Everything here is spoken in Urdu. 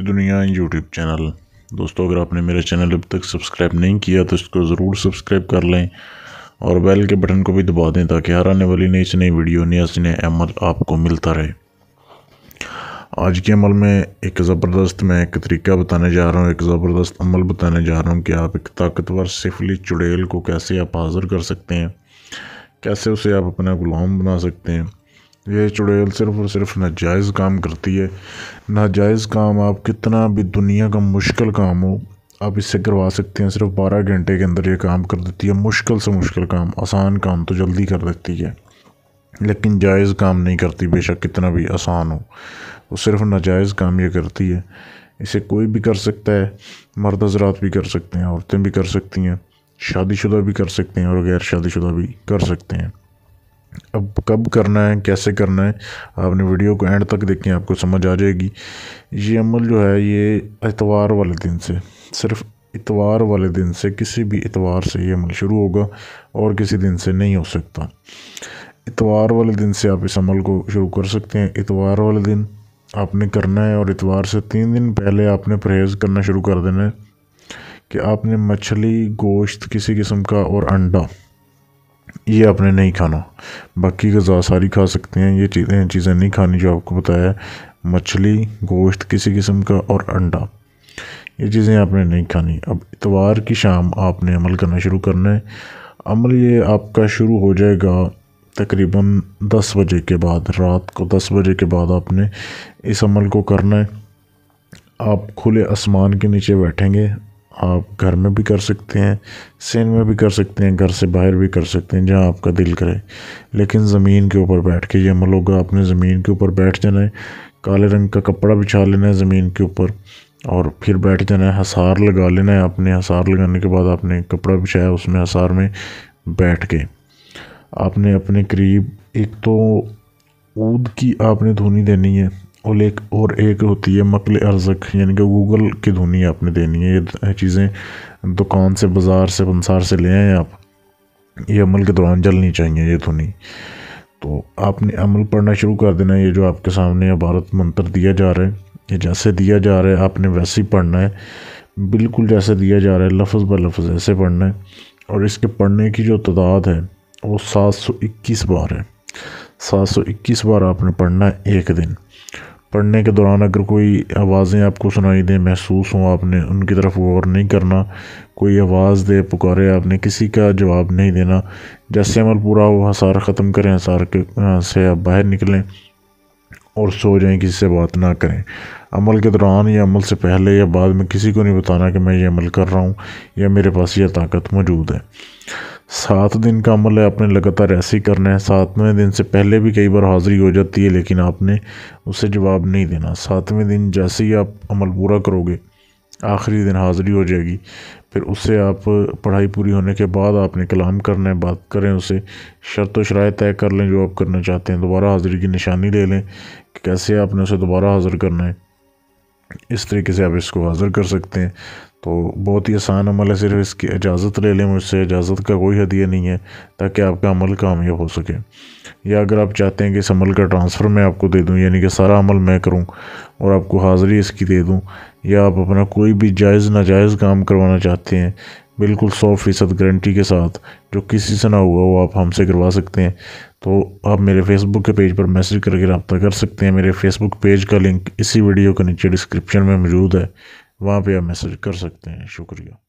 دنیا یوٹیوب چینل۔ دوستو اگر آپ نے میرا چینل اب تک سبسکرائب نہیں کیا تو اس کو ضرور سبسکرائب کر لیں اور بیل کے بٹن کو بھی دبا دیں تاکہ ہر آنے والی نئی سے نئی ویڈیو نیا سے نیا عمل آپ کو ملتا رہے۔ آج کے عمل میں ایک زبردست میں ایک طریقہ بتانے جا رہا ہوں، ایک زبردست عمل بتانے جا رہا ہوں کہ آپ ایک طاقتور سفلی چڑیل کو کیسے آپ حاضر کر سکتے ہیں، کیسے اسے آپ اپنا غلام بنا سکتے ہیں۔ یہ چڑیل صرف اور صرف ناجائز کام کرتی ہے۔ ناجائز کام آپ کتنا بھی دنیا کا مشکل کام ہو آپ اس سے کروا سکتے ہیں، صرف 12 گھنٹے کے اندر یہ کام کر دیتی ہے۔ مشکل سے مشکل کام، آسان کام تو جلدی کر دیتی ہے، لیکن جائز کام نہیں کرتی، بے شک کتنا بھی آسان ہو، وہ صرف ناجائز کام یہ کرتی ہے۔ اسے کوئی بھی کر سکتا ہے، مرد حضرات بھی کر سکتے ہیں، عورتیں بھی کر سکتی ہیں، شادی شدہ بھی کر سکتے ہیں اور غیر شادی شدہ بھی کر سکتے ہیں۔ اب کب کرنا ہے، کیسے کرنا ہے، آپ نے ویڈیو کو اینڈ تک دیکھیں، آپ کو سمجھ آ جائے گی۔ یہ عمل جو ہے یہ اتوار والے دن سے، صرف اتوار والے دن سے، کسی بھی اتوار سے یہ عمل شروع ہوگا اور کسی دن سے نہیں ہو سکتا۔ اتوار والے دن سے آپ اس عمل کو شروع کر سکتے ہیں۔ اتوار والے دن آپ نے کرنا ہے اور اتوار سے 3 دن پہلے آپ نے پرہیز کرنا شروع کر دینا ہے کہ آپ نے مچھلی، گوشت کسی قسم کا اور انڈا یہ آپ نے نہیں کھانا۔ باقی غذا ساری کھا سکتے ہیں، یہ چیزیں نہیں کھانی جو آپ کو بتایا ہے۔ مچھلی، گوشت کسی قسم کا اور انڈا، یہ چیزیں آپ نے نہیں کھانی۔ اب اتوار کی شام آپ نے عمل کرنا شروع کرنا ہے۔ عمل یہ آپ کا شروع ہو جائے گا تقریباً 10 بجے کے بعد، رات کو 10 بجے کے بعد آپ نے اس عمل کو کرنا ہے۔ آپ کھلے آسمان کے نیچے بیٹھیں گے، آپ گھر میں بھی کر سکتے ہیں، سین میں بھی کر سکتے ہیں، گھر سے باہر بھی کر سکتے ہیں، جہاں آپ کا دل کرے، لیکن زمین کے اوپر بیٹھ کے یہ عمل ہوگا۔ آپ نے زمین کے اوپر بیٹھ جانا ہے، کالے رنگ کا کپڑا بچھا لینا ہے زمین کے اوپر اور پھر بیٹھ جانا ہے۔ حصار لگا لینا ہے آپ نے، حصار لگانے کے بعد آپ نے کپڑا بچھایا، اس میں حصار میں بیٹھ کے آپ نے اپنے قریب ایک تو عود کی آپ نے دھونی دینی ہے اور ایک ہوتی ہے مقل ارزق، یعنی کہ گوگل کی دھونی آپ نے دینی ہے۔ یہ چیزیں دکان سے، بازار سے، پنسار سے لے آئیں آپ، یہ عمل کے دوران جلنی چاہیے یہ دھونی۔ تو آپ نے عمل پڑھنا شروع کر دینا ہے۔ یہ جو آپ کے سامنے عبارت منتر دیا جا رہا ہے، یہ جیسے دیا جا رہا ہے آپ نے ویسے ہی پڑھنا ہے، بالکل جیسے دیا جا رہا ہے، لفظ بہ لفظ ایسے پڑھنا ہے۔ اور اس کے پڑھنے کی جو تعداد ہے وہ 721 بار ہے۔ 721 بار آپ نے پڑھنا ہے ایک دن۔ پڑھنے کے دوران اگر کوئی آوازیں آپ کو سنائی دیں، محسوس ہوں، آپ نے ان کی طرف غور نہیں کرنا۔ کوئی آواز دے، پکارے، آپ نے کسی کا جواب نہیں دینا۔ جیسے عمل پورا ہو حصار ختم کریں، حصار سے آپ باہر نکلیں اور سو جائیں، کسی سے بات نہ کریں۔ عمل کے دوران یا عمل سے پہلے یا بعد میں کسی کو نہیں بتانا کہ میں یہ عمل کر رہا ہوں یا میرے پاس یہ طاقت موجود ہے۔ 7 دن کا عمل ہے، آپ نے لگاتار ایسے ہی کرنا ہے۔ 7ویں دن سے پہلے بھی کئی بار حاضری ہو جاتی ہے، لیکن آپ نے اسے جواب نہیں دینا۔ 7ویں دن جیسے ہی آپ عمل پورا کرو گے، آخری دن حاضری ہو جائے گی، پھر اس سے آپ پڑھائی پوری ہونے کے بعد آپ نے کلام کرنا ہے، بات کریں اسے، شرط و شرائط طے کر لیں جو آپ کرنا چاہتے ہیں، دوبارہ حاضری کی نشانی لے لیں کہ کیسے آپ نے اسے دوبارہ حاضر کرنا ہے۔ اس طریقے سے آپ اس کو حاضر کر سکتے ہیں۔ تو بہت ہی آسان عمل ہے، صرف اس کی اجازت لے لیں مجھ سے، اجازت کا کوئی ہدیہ نہیں ہے، تاکہ آپ کا عمل کامیاب ہو سکے۔ یا اگر آپ چاہتے ہیں کہ اس عمل کا ٹرانسفر میں آپ کو دے دوں، یعنی کہ سارا عمل میں کروں اور آپ کو حاضری اس کی دے دوں، یا آپ اپنا کوئی بھی جائز ناجائز کام کروانا چاہتے ہیں، بالکل 100% گارنٹی کے ساتھ، جو کسی سے نہ ہوا وہ آپ ہم سے کروا سکتے ہیں، تو آپ میرے فیس بک کے پیج پر میسج کر کے رابطہ کر سکتے ہیں۔ میرے فیس بک پیج کا لنک اسی ویڈیو کے نیچے ڈسکرپشن میں موجود ہے، وہاں پہ آپ میسج کر سکتے ہیں۔ شکریہ۔